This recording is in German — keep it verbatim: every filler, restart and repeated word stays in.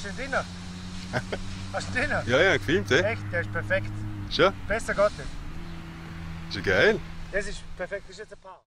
Hast du den Dinner? Hast du den Dinner? Ja, ja, gefilmt, eh? Echt, der ist perfekt. Schon? Besser geht nicht. Ist ja geil. Das ist perfekt, das ist jetzt ein Paar.